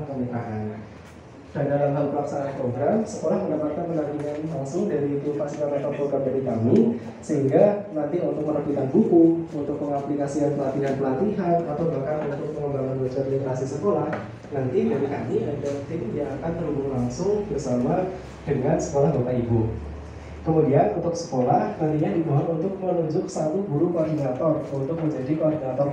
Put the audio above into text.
kemitraan. Dan dalam hal pelaksanaan program, sekolah mendapatkan pendampingan langsung dari tim fasilitator program dari kami, sehingga nanti untuk penerbitan buku, untuk pengaplikasian pelatihan-pelatihan, atau bahkan untuk pengembangan belajar literasi sekolah, nanti dari kami ada tim yang akan terhubung langsung bersama dengan sekolah Bapak Ibu. Kemudian untuk sekolah nantinya dimohon untuk menunjuk satu guru koordinator untuk menjadi koordinator